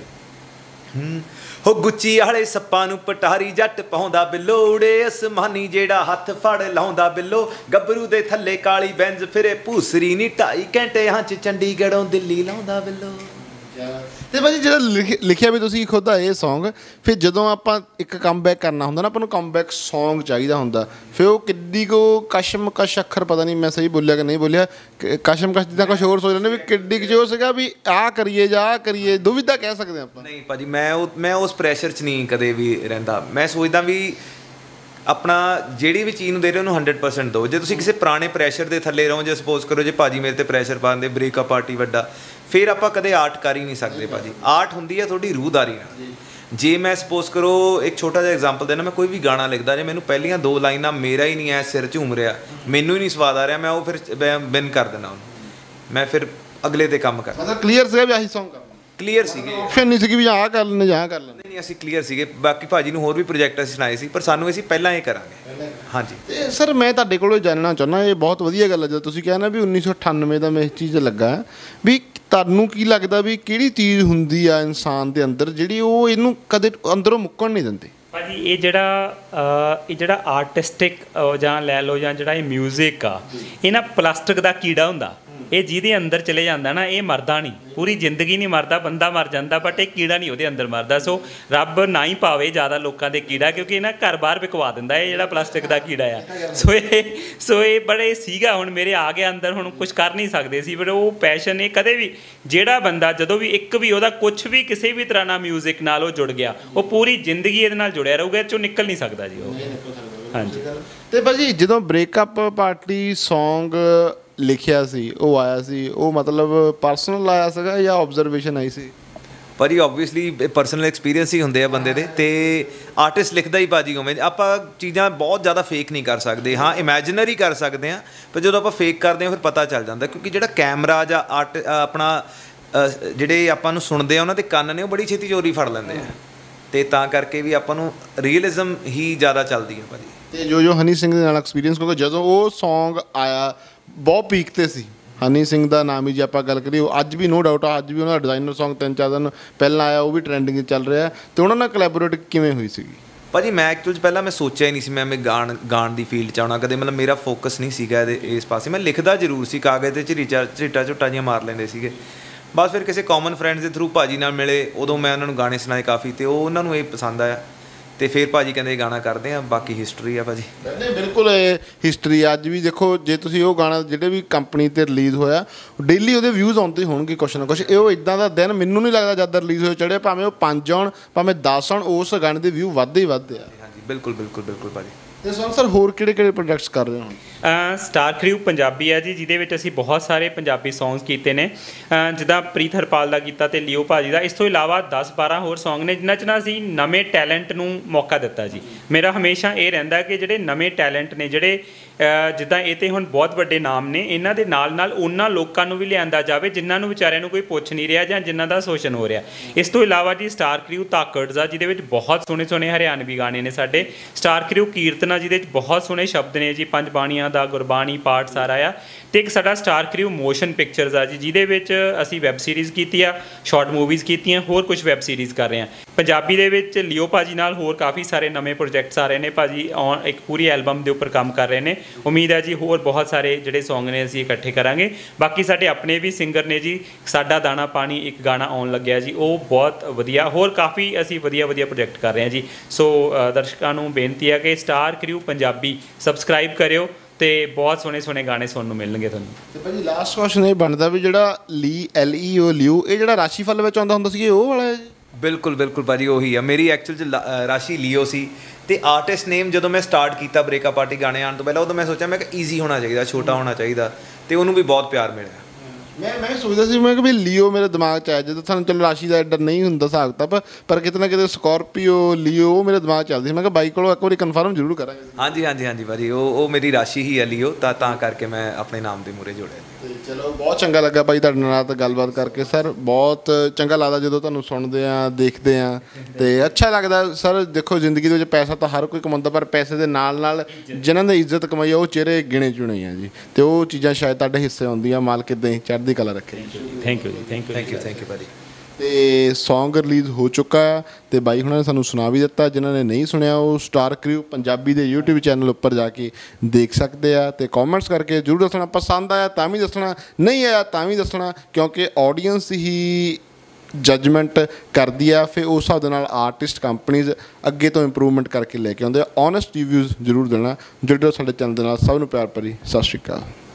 Speaker 1: ਹੋ ਗੁੱਚੀ ਵਾਲੇ ਸੱਪਾਂ ਨੂੰ ਪਟਾਰੀ ਜੱਟ ਪਾਉਂਦਾ ਬਿੱਲੋ, ਉੜੇ ਅਸਮਾਨੀ ਜਿਹੜਾ ਹੱਥ ਫੜ ਲਾਉਂਦਾ ਬਿੱਲੋ, ਗੱਭਰੂ ਦੇ ਥੱਲੇ ਕਾਲੀ ਬੈਂਜ ਫਿਰੇ ਭੂਸਰੀ ਨੀ 2.5 ਘੰਟਿਆਂ 'ਚ ਚੰਡੀਗੜ੍ਹੋਂ ਦਿੱਲੀ ਲਾਉਂਦਾ ਬਿੱਲੋ।
Speaker 3: ਤੇ ਭਾਜੀ ਜਿਹੜਾ ਲਿਖਿਆ ਵੀ ਤੁਸੀਂ ਖੁਦ ਆ ਇਹ ਸੌਂਗ, ਫਿਰ ਜਦੋਂ ਆਪਾਂ ਇੱਕ ਕਮਬੈਕ ਕਰਨਾ ਹੁੰਦਾ ਨਾ, ਆਪਾਂ ਨੂੰ ਕਮਬੈਕ ਸੌਂਗ ਚਾਹੀਦਾ ਹੁੰਦਾ, ਫਿਰ ਉਹ ਕਿੱਡੀ ਕੁ ਕਸ਼ਮਕਸ਼, ਅੱਖਰ ਪਤਾ ਨਹੀਂ ਮੈਂ ਸਹੀ ਬੋਲਿਆ ਕਿ ਨਹੀਂ ਬੋਲਿਆ, ਕਸ਼ਮਕਸ਼ ਜਿੱਦਾਂ ਕੁਛ ਹੋਰ ਸੋਚ ਲੈਂਦੇ ਵੀ ਕਿੱਡੀ ਕੁ ਜੋ ਸੀਗਾ ਵੀ ਆਹ ਕਰੀਏ ਜਾਂ ਆਹ ਕਰੀਏ, ਦੁਵਿਧਾ ਕਹਿ ਸਕਦੇ ਆਪਾਂ।
Speaker 1: ਨਹੀਂ ਭਾਜੀ, ਮੈਂ ਉਸ ਪ੍ਰੈਸ਼ਰ 'ਚ ਨਹੀਂ ਕਦੇ ਵੀ ਰਹਿੰਦਾ। ਮੈਂ ਸੋਚਦਾ ਵੀ ਆਪਣਾ ਜਿਹੜੀ ਵੀ ਚੀਜ਼ ਨੂੰ ਦੇ ਰਹੇ ਉਹਨੂੰ 100% ਦਿਓ। ਜੇ ਤੁਸੀਂ ਕਿਸੇ ਪੁਰਾਣੇ ਪ੍ਰੈਸ਼ਰ ਦੇ ਥੱਲੇ ਰਹੋ, ਜੇ ਸਪੋਜ਼ ਕਰੋ ਜੇ ਭਾਜੀ ਮੇਰੇ 'ਤੇ ਪ੍ਰੈਸ਼ਰ ਪਾਉਂਦੇ, ਬ੍ਰੇਕਅਪ ਪਾਰਟੀ ਵੱਡਾ, ਫਿਰ ਆਪਾਂ ਕਦੇ ਆਰਟ ਕਰ ਹੀ ਨਹੀਂ ਸਕਦੇ ਭਾਜੀ। ਆਰਟ ਹੁੰਦੀ ਹੈ ਤੁਹਾਡੀ ਰੂਹਦਾਰੀ ਨਾਲ। ਜੇ ਮੈਂ ਸਪੋਜ਼ ਕਰੋ ਇੱਕ ਛੋਟਾ ਜਿਹਾ ਐਗਜ਼ਾਮਪਲ ਦੇਣਾ, ਮੈਂ ਕੋਈ ਵੀ ਗਾਣਾ ਲਿਖਦਾ, ਜੇ ਮੈਨੂੰ ਪਹਿਲੀਆਂ 2 ਲਾਈਨਾਂ ਮੇਰਾ ਹੀ ਨਹੀਂ ਐ ਸਿਰ ਝੂਮ ਰਿਹਾ, ਮੈਨੂੰ ਹੀ ਨਹੀਂ ਸਵਾਦ ਆ ਰਿਹਾ, ਮੈਂ ਉਹ ਫਿਰ ਬਿਨ ਕਰ ਦੇਣਾ ਉਹਨੂੰ, ਮੈਂ ਫਿਰ ਅਗਲੇ 'ਤੇ ਕੰਮ ਕਰਨਾ।
Speaker 3: ਮਤਲਬ ਕਲੀਅਰ ਸੀਗਾ ਵੀ ਆਹੀ ਸੌਂਗ ਕਰਨਾ? ਕਲੀਅਰ ਸੀਗੇ, ਆਪਸ਼ਨ ਨਹੀਂ ਸੀਗੀ ਵੀ ਆਹ ਕਰ ਲੈਣੇ ਜਾਂ ਕਰ ਲੈਣੇ।
Speaker 1: ਨਹੀਂ, ਅਸੀਂ ਕਲੀਅਰ ਸੀਗੇ। ਬਾਕੀ ਭਾਜੀ ਨੂੰ ਹੋਰ ਵੀ ਪ੍ਰੋਜੈਕਟ ਅਸੀਂ ਸੁਣਾਏ ਸੀ, ਪਰ ਸਾਨੂੰ ਅਸੀਂ ਪਹਿਲਾਂ ਇਹ ਕਰਾਂਗੇ। ਹਾਂਜੀ।
Speaker 3: ਅਤੇ ਸਰ ਮੈਂ ਤੁਹਾਡੇ ਕੋਲੋਂ ਜਾਣਨਾ ਚਾਹੁੰਦਾ, ਇਹ ਬਹੁਤ ਵਧੀਆ ਗੱਲ ਹੈ ਜਦੋਂ ਤੁਸੀਂ ਕਿਹਾ ਨਾ ਵੀ 1998 ਦਾ ਮੈਂ ਇਸ ਚੀਜ਼ ਲੱਗਾ ਵੀ ਤੁਹਾਨੂੰ ਕੀ ਲੱਗਦਾ ਵੀ ਕਿਹੜੀ ਚੀਜ਼ ਹੁੰਦੀ ਆ ਇਨਸਾਨ ਦੇ ਅੰਦਰ ਜਿਹੜੀ ਉਹ ਇਹਨੂੰ ਕਦੇ ਅੰਦਰੋਂ ਮੁੱਕਣ ਨਹੀਂ ਦਿੰਦੀ?
Speaker 2: ਭਾਜੀ ਇਹ ਜਿਹੜਾ ਆਰਟਿਸਟਿਕ ਜਾਂ ਲੈ ਲਓ ਜਾਂ ਜਿਹੜਾ ਇਹ ਮਿਊਜ਼ਿਕ ਆ, ਇਹ ਨਾ ਪਲਾਸਟਿਕ ਦਾ ਕੀੜਾ ਹੁੰਦਾ। ਇਹ ਜਿਹਦੇ ਅੰਦਰ ਚਲੇ ਜਾਂਦਾ ਨਾ, ਇਹ ਮਰਦਾ ਨਹੀਂ, ਪੂਰੀ ਜ਼ਿੰਦਗੀ ਨਹੀਂ ਮਰਦਾ, ਬੰਦਾ ਮਰ ਜਾਂਦਾ ਬਟ ਇਹ ਕੀੜਾ ਨਹੀਂ ਉਹਦੇ ਅੰਦਰ ਮਰਦਾ। ਸੋ ਰੱਬ ਨਾ ਹੀ ਪਾਵੇ ਜ਼ਿਆਦਾ ਲੋਕਾਂ ਦੇ ਕੀੜਾ, ਕਿਉਂਕਿ ਇਹ ਨਾ ਘਰ ਬਾਹਰ ਵਿਕਵਾ ਦਿੰਦਾ ਇਹ ਜਿਹੜਾ ਪਲਾਸਟਿਕ ਦਾ ਕੀੜਾ ਆ। ਸੋ ਇਹ ਬੜੇ ਸੀਗਾ, ਹੁਣ ਮੇਰੇ ਆ ਗਿਆ ਅੰਦਰ, ਹੁਣ ਕੁਝ ਕਰ ਨਹੀਂ ਸਕਦੇ ਸੀ, ਪਰ ਉਹ ਪੈਸ਼ਨ ਇਹ ਕਦੇ ਵੀ, ਜਿਹੜਾ ਬੰਦਾ ਜਦੋਂ ਵੀ ਇੱਕ ਵੀ ਉਹਦਾ ਕੁਝ ਵੀ ਕਿਸੇ ਵੀ ਤਰ੍ਹਾਂ ਨਾਲ ਮਿਊਜ਼ਿਕ ਨਾਲ ਉਹ ਜੁੜ ਗਿਆ, ਉਹ ਪੂਰੀ ਜ਼ਿੰਦਗੀ ਇਹਦੇ ਨਾਲ ਜੁੜਿਆ ਰਹੂਗਾ, ਇਹ 'ਚੋਂ ਨਿਕਲ ਨਹੀਂ ਸਕਦਾ ਜੀ ਉਹ। ਹਾਂਜੀ।
Speaker 3: ਤੇ ਭਾਜੀ ਜਦੋਂ ਬ੍ਰੇਕਅਪ ਪਾਰਟੀ ਸੌਂਗ ਲਿਖਿਆ ਸੀ, ਉਹ ਆਇਆ ਸੀ, ਉਹ ਮਤਲਬ ਪਰਸਨਲ ਆਇਆ ਸੀਗਾ ਜਾਂ ਆਬਜ਼ਰਵੇਸ਼ਨ ਆਈ ਸੀ?
Speaker 1: ਭਾਜੀ ਓਬਵੀਅਸਲੀ ਪਰਸਨਲ ਐਕਸਪੀਰੀਅੰਸ ਹੀ ਹੁੰਦੇ ਆ ਬੰਦੇ ਦੇ, ਤੇ ਆਰਟਿਸਟ ਲਿਖਦਾ ਹੀ ਭਾਜੀ ਉਵੇਂ। ਆਪਾਂ ਚੀਜ਼ਾਂ ਬਹੁਤ ਜ਼ਿਆਦਾ ਫੇਕ ਨਹੀਂ ਕਰ ਸਕਦੇ, ਹਾਂ ਇਮੈਜਿਨਰੀ ਕਰ ਸਕਦੇ ਹਾਂ, ਪਰ ਜਦੋਂ ਆਪਾਂ ਫੇਕ ਕਰਦੇ ਹਾਂ ਫਿਰ ਪਤਾ ਚੱਲ ਜਾਂਦਾ, ਕਿਉਂਕਿ ਜਿਹੜਾ ਕੈਮਰਾ ਜਾਂ ਆਪਣਾ ਜਿਹੜੇ ਆਪਾਂ ਨੂੰ ਸੁਣਦੇ ਆ ਉਹਨਾਂ ਦੇ ਕੰਨ ਨੇ ਉਹ ਬੜੀ ਛੇਤੀ ਚੋਰੀ ਫੜ ਲੈਂਦੇ ਆ, ਤੇ ਤਾਂ ਕਰਕੇ ਵੀ ਆਪਾਂ ਨੂੰ ਰੀਅਲਿਜ਼ਮ ਹੀ ਜ਼ਿਆਦਾ ਚੱਲਦੀ ਹੈ ਭਾਜੀ।
Speaker 3: ਤੇ ਜੋ ਹਨੀ ਸਿੰਘ ਦੇ ਨਾਲ ਐਕਸਪੀਰੀਅੰਸ, ਕਿਉਂਕਿ ਜਦੋਂ ਉਹ ਸੌਂਗ ਆਇਆ ਬਹੁਤ ਪੀਕ 'ਤੇ ਸੀ, ਹਨੀ ਸਿੰਘ ਦਾ ਨਾਮ ਹੀ ਜੇ ਆਪਾਂ ਗੱਲ ਕਰੀਏ, ਉਹ ਅੱਜ ਵੀ ਨੋ ਡਾਊਟ ਆ, ਅੱਜ ਵੀ ਉਹਨਾਂ ਦਾ ਡਿਜ਼ਾਈਨਰ ਸੌਂਗ 3-4 ਦਿਨ ਪਹਿਲਾਂ ਆਇਆ, ਉਹ ਵੀ ਟਰੈਂਡਿੰਗ ਚੱਲ ਰਿਹਾ, ਤੇ ਉਹਨਾਂ ਨਾਲ ਕੋਲੈਬੋਰੇਟ ਕਿਵੇਂ ਹੋਈ ਸੀਗੀ?
Speaker 1: ਭਾਜੀ ਮੈਂ ਐਕਚੁਅਲ 'ਚ ਪਹਿਲਾਂ ਮੈਂ ਸੋਚਿਆ ਹੀ ਨਹੀਂ ਸੀ ਮੈਂ ਗਾਣ ਦੀ ਫੀਲਡ 'ਚ ਆਉਣਾ, ਕਦੇ ਮਤਲਬ ਮੇਰਾ ਫੋਕਸ ਨਹੀਂ ਸੀਗਾ ਇਸ ਪਾਸੇ। ਮੈਂ ਲਿਖਦਾ ਜ਼ਰੂਰ ਸੀ, ਕਾਗਜ਼ 'ਤੇ ਝਰੀਟਾ ਝੁੱਟਾ ਜਿਹੀਆਂ ਮਾਰ ਲੈਂਦੇ ਸੀਗੇ। ਬਸ ਫਿਰ ਕਿਸੇ ਕਾਮਨ ਫਰੈਂਡਸ ਦੇ ਥਰੂ ਭਾਜੀ ਨਾਲ ਮਿਲੇ, ਉਦੋਂ ਮੈਂ ਉਹਨਾਂ ਨੂੰ ਗਾਣੇ ਸੁਣਾਏ ਕਾਫੀ, ਤੇ ਉਹ ਉਹਨਾਂ ਨੂੰ ਇਹ ਪਸੰਦ ਆਇਆ, ਤੇ ਫਿਰ ਭਾਜੀ ਕਹਿੰਦੇ ਇਹ ਗਾਣਾ ਕਰਦੇ ਆ, ਬਾਕੀ ਹਿਸਟਰੀ ਆ ਭਾਜੀ।
Speaker 3: ਨਹੀਂ ਬਿਲਕੁਲ ਇਹ ਹਿਸਟਰੀ। ਅੱਜ ਵੀ ਦੇਖੋ, ਜੇ ਤੁਸੀਂ ਉਹ ਗਾਣਾ ਜਿਹੜੇ ਵੀ ਕੰਪਨੀ 'ਤੇ ਰਿਲੀਜ਼ ਹੋਇਆ, ਡੇਲੀ ਉਹਦੇ ਵਿਊਜ਼ ਆਉਂਦੇ ਹੋਣਗੇ ਕੁਛ ਨਾ ਕੁਛ। ਇਹ ਉਹ ਇੱਦਾਂ ਦਾ ਦਿਨ ਮੈਨੂੰ ਨਹੀਂ ਲੱਗਦਾ ਜਦ ਰਿਲੀਜ਼ ਹੋਏ ਚੜ੍ਹੇ, ਭਾਵੇਂ ਉਹ 5 ਆਉਣ ਭਾਵੇਂ 10 ਆਉਣ, ਉਸ ਗਾਣੇ ਦੇ ਵਿਊ ਵੱਧਦੇ ਹੀ ਵੱਧਦੇ ਆ।
Speaker 1: ਹਾਂਜੀ ਬਿਲਕੁਲ ਬਿਲਕੁਲ ਬਿਲਕੁਲ ਭਾਜੀ।
Speaker 3: ਤੇ ਸਰ ਹੋਰ ਕਿਹੜੇ ਪ੍ਰੋਜੈਕਟਸ ਕਰ ਰਹੇ ਹੋ?
Speaker 2: ਸਟਾਰ ਕ੍ਰਿਊ ਪੰਜਾਬੀ ਹੈ ਜੀ, ਜਿਹਦੇ ਵਿੱਚ ਅਸੀਂ ਬਹੁਤ ਸਾਰੇ ਪੰਜਾਬੀ ਸੌਂਗਸ ਕੀਤੇ ਨੇ, ਜਿੱਦਾਂ ਪ੍ਰੀਤ ਹਰਪਾਲ ਦਾ ਕੀਤਾ ਤੇ ਲਿਓ ਭਾਜੀ ਦਾ। ਇਸ ਤੋਂ ਇਲਾਵਾ 10-12 ਹੋਰ ਸੌਂਗ ਨੇ ਜਿਨ੍ਹਾਂ 'ਚ ਨਾ ਅਸੀਂ ਨਵੇਂ ਟੈਲੈਂਟ ਨੂੰ ਮੌਕਾ ਦਿੱਤਾ ਜੀ। ਮੇਰਾ ਹਮੇਸ਼ਾ ਇਹ ਰਹਿੰਦਾ ਕਿ ਜਿਹੜੇ ਨਵੇਂ ਟੈਲੈਂਟ ਨੇ, ਜਿਹੜੇ ਜਿੱਦਾਂ ਇਹ ਤੇ ਹੁਣ ਬਹੁਤ ਵੱਡੇ ਨਾਮ ਨੇ, ਇਹਨਾਂ ਦੇ ਨਾਲ ਨਾਲ ਉਹਨਾਂ ਲੋਕਾਂ ਨੂੰ ਵੀ ਲਿਆਂਦਾ ਜਾਵੇ ਜਿਨ੍ਹਾਂ ਨੂੰ ਵਿਚਾਰਿਆਂ ਨੂੰ ਕੋਈ ਪੁੱਛ ਨਹੀਂ ਰਿਹਾ ਜਾਂ ਜਿਨ੍ਹਾਂ ਦਾ ਸ਼ੋਸ਼ਣ ਹੋ ਰਿਹਾ। ਇਸ ਤੋਂ ਇਲਾਵਾ ਜੀ ਸਟਾਰ ਕ੍ਰਿਊ ਤਾਕੜਜ਼ ਆ, ਜਿਹਦੇ ਵਿੱਚ ਬਹੁਤ ਸੋਹਣੇ ਹਰਿਆਣਵੀ ਗਾਣੇ ਨੇ ਸਾਡੇ। ਸਟਾਰ ਕ੍ਰਿਊ ਕੀਰਤਨਾ, ਜਿਹਦੇ ਵਿੱਚ ਬਹੁਤ ਸੋਹਣੇ ਸ਼ਬਦ ਨੇ ਜੀ, 5 ਬਾਣੀਆਂ ਦਾ ਗੁਰਬਾਣੀ ਪਾਠ ਸਾਰਾ ਆ। ਤੇ ਇੱਕ ਸਾਡਾ ਸਟਾਰ ਕ੍ਰਿਊ ਮੋਸ਼ਨ ਪਿਕਚਰਸ ਆ ਜੀ, ਜਿਹਦੇ ਵਿੱਚ ਅਸੀਂ ਵੈਬ ਸੀਰੀਜ਼ ਕੀਤੀ ਆ, ਸ਼ਾਰਟ ਮੂਵੀਜ਼ ਕੀਤੀਆਂ, ਹੋਰ ਕੁਝ ਵੈਬ ਸੀਰੀਜ਼ ਕਰ ਰਹੇ ਹਾਂ। ਪੰਜਾਬੀ ਦੇ ਵਿੱਚ ਲਿਓ ਭਾਜੀ ਨਾਲ ਹੋਰ ਕਾਫੀ ਸਾਰੇ ਨਵੇਂ ਪ੍ਰੋਜੈਕਟਸ ਆ ਰਹੇ ਨੇ ਭਾਜੀ, ਇੱਕ ਪੂਰੀ ਐਲਬਮ ਦੇ ਉੱਪਰ ਕੰਮ ਕਰ ਰਹੇ ਨੇ। ਉਮੀਦ ਹੈ ਜੀ ਹੋਰ ਬਹੁਤ ਸਾਰੇ ਜਿਹੜੇ ਸੌਂਗ ਨੇ ਅਸੀਂ ਇਕੱਠੇ ਕਰਾਂਗੇ। ਬਾਕੀ ਸਾਡੇ ਆਪਣੇ ਵੀ ਸਿੰਗਰ ਨੇ ਜੀ, ਸਾਡਾ ਦਾਣਾ ਪਾਣੀ ਇੱਕ ਗਾਣਾ ਆਉਣ ਲੱਗਿਆ ਜੀ, ਉਹ ਬਹੁਤ ਵਧੀਆ। ਹੋਰ ਕਾਫੀ ਅਸੀਂ ਵਧੀਆ ਪ੍ਰੋਜੈਕਟ ਕਰ ਰਹੇ ਹਾਂ ਜੀ। ਸੋ ਦਰਸ਼ਕਾਂ ਨੂੰ ਬੇਨਤੀ ਹੈ ਕਿ ਸਟਾਰ ਕ੍ਰਿਊ ਪੰਜਾਬੀ ਸਬਸਕ੍ਰਾਈਬ ਕਰਿਓ, ਤੇ ਬਹੁਤ ਸੋਹਣੇ ਗਾਣੇ ਸੁਣਨ ਨੂੰ ਮਿਲਣਗੇ ਤੁਹਾਨੂੰ। ਤੇ ਭਾਜੀ
Speaker 3: ਲਾਸਟ ਕੁਐਸਚਨ ਇਹ ਬਣਦਾ ਵੀ ਜਿਹੜਾ LEO ਲਿਓ, ਇਹ ਜਿਹੜਾ ਰਾਸ਼ੀਫਲ ਵਿੱਚ ਆਉਂਦਾ ਹੁੰਦਾ ਸੀ, ਇਹ ਉਹ ਵਾਲਾ ਹੈ ਜੀ?
Speaker 1: ਬਿਲਕੁਲ ਭਾਜੀ ਉਹੀ ਆ। ਮੇਰੀ ਐਕਚੁਅਲ 'ਚ ਰਾਸ਼ੀ ਲਿਓ ਸੀ, ਤੇ ਆਰਟਿਸਟ ਨੇਮ ਜਦੋਂ ਮੈਂ ਸਟਾਰਟ ਕੀਤਾ ਬ੍ਰੇਕਅਪ ਪਾਰਟੀ ਗਾਣੇ ਆਉਣ ਤੋਂ ਪਹਿਲਾਂ, ਉਦੋਂ ਮੈਂ ਸੋਚਿਆ ਮੈਂ ਕਿ ਈਜ਼ੀ ਹੋਣਾ ਚਾਹੀਦਾ, ਛੋਟਾ ਹੋਣਾ ਚਾਹੀਦਾ, ਤੇ ਉਹਨੂੰ ਵੀ ਬਹੁਤ ਪਿਆਰ ਮਿਲਿਆ।
Speaker 3: ਮੈਂ ਸੋਚਦਾ ਸੀ, ਮੈਂ ਕਿ ਵੀ ਲਿਓ ਮੇਰੇ ਦਿਮਾਗ 'ਚ ਆਇਆ ਜਦੋਂ ਤੁਹਾਨੂੰ, ਚਲੋ ਰਾਸ਼ੀ ਦਾ ਐਡਾ ਨਹੀਂ ਹੁੰਦਾ ਹਿਸਾਬ ਕਿਤਾਬ, ਪਰ ਕਿਤੇ ਨਾ ਕਿਤੇ ਸਕੋਰਪੀਓ ਲਿਓ ਉਹ ਮੇਰੇ ਦਿਮਾਗ 'ਚ ਚੱਲਦੀ ਸੀ। ਮੈਂ ਕਿਹਾ ਬਾਈ ਕੋਲੋਂ ਇੱਕ ਵਾਰੀ ਕਨਫਰਮ ਜ਼ਰੂਰ ਕਰਾਂਗੇ। ਹਾਂਜੀ ਭਾਜੀ, ਉਹ ਮੇਰੀ ਰਾਸ਼ੀ ਹੀ ਹੈ ਲਿਓ, ਤਾਂ ਕਰਕੇ ਮੈਂ ਆਪਣੇ ਨਾਮ ਦੇ ਮੂਹਰੇ ਜੋੜਿਆ। ਤੇ ਚਲੋ ਬਹੁਤ ਚੰਗਾ ਲੱਗਾ ਭਾਈ ਤੁਹਾਡੇ ਨਾਲ ਗੱਲਬਾਤ ਕਰਕੇ ਸਰ, ਬਹੁਤ ਚੰਗਾ ਲੱਗਦਾ ਜਦੋਂ ਤੁਹਾਨੂੰ ਸੁਣਦੇ ਆ, ਦੇਖਦੇ ਆ, ਤੇ ਅੱਛਾ ਲੱਗਦਾ ਸਰ। ਦੇਖੋ ਜ਼ਿੰਦਗੀ ਦੇ ਵਿੱਚ ਪੈਸਾ ਤਾਂ ਹਰ ਕੋਈ ਕਮਾਉਂਦਾ, ਪਰ ਪੈਸੇ ਦੇ ਨਾਲ ਜਿਨ੍ਹਾਂ ਨੇ ਇੱਜ਼ਤ ਕਮਾਈ ਆ ਉਹ ਚਿਹਰੇ ਗਿਣੇ ਚੁਣੇ ਆ ਜੀ, ਤੇ ਉਹ ਚੀਜ਼ਾਂ ਸ਼ਾਇਦ ਤੁਹਾਡੇ ਹਿੱਸੇ ਆਉਂਦੀਆਂ। ਮਾਲਕ ਇੱਦਾਂ ਹੀ ਚੜ੍ਹਦੀ ਕਲਾ ਰੱਖੇ।
Speaker 2: ਥੈਂਕ ਯੂ ਭਾਜੀ।
Speaker 3: ਤੇ ਸੌਂਗ ਰਿਲੀਜ਼ ਹੋ ਚੁੱਕਾ ਆ, ਤੇ ਬਾਈ ਹੁਣਾਂ ਨੇ ਸਾਨੂੰ ਸੁਣਾ ਵੀ ਦਿੱਤਾ। ਜਿਨ੍ਹਾਂ ਨੇ ਨਹੀਂ ਸੁਣਿਆ ਉਹ ਸਟਾਰ ਕ੍ਰਿਊ ਪੰਜਾਬੀ ਦੇ YouTube ਚੈਨਲ ਉੱਪਰ ਜਾ ਕੇ ਦੇਖ ਸਕਦੇ ਆ, ਤੇ ਕਮੈਂਟਸ ਕਰਕੇ ਜ਼ਰੂਰ ਦੱਸਣਾ। ਪਸੰਦ ਆਇਆ ਤਾਂ ਵੀ ਦੱਸਣਾ, ਨਹੀਂ ਆਇਆ ਤਾਂ ਵੀ ਦੱਸਣਾ, ਕਿਉਂਕਿ ਆਡੀਅנס ਹੀ ਜੱਜਮੈਂਟ ਕਰਦੀ ਆ। ਫਿਰ ਉਸ ਹਿਸਾਬ ਦੇ ਨਾਲ ਆਰਟਿਸਟ ਕੰਪਨੀਜ਼ ਅੱਗੇ ਤੋਂ ਇੰਪਰੂਵਮੈਂਟ ਕਰਕੇ ਲੈ ਕੇ ਆਉਂਦੇ ਆ। ਓਨੈਸਟ ਰਿਵਿਊਜ਼ ਜ਼ਰੂਰ ਦੇਣਾ। ਜੁੜੋ ਸਾਡੇ ਚੈਨਲ ਦੇ ਨਾਲ। ਸਭ ਨੂੰ ਪਿਆਰ ਭਰੀ ਸਤਿ ਸ਼੍ਰੀ ਅਕਾਲ।